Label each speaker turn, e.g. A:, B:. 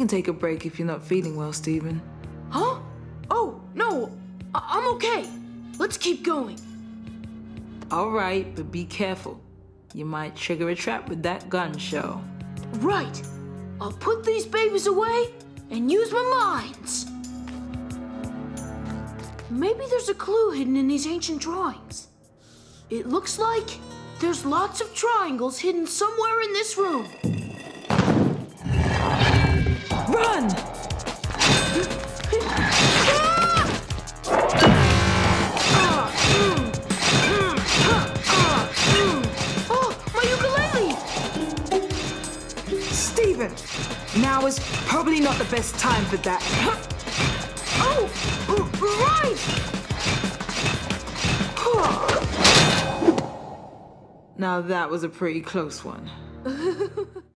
A: can take a break if you're not feeling well, Stephen.
B: Huh? Oh, no. I'm okay. Let's keep going.
A: All right, but be careful. You might trigger a trap with that gun show.
B: Right. I'll put these babies away and use my minds. Maybe there's a clue hidden in these ancient drawings. It looks like there's lots of triangles hidden somewhere in this room.
A: Run!
B: Oh, my ukulele!
A: Stephen, now is probably not the best time for that.
B: Oh, right!
A: Now that was a pretty close one.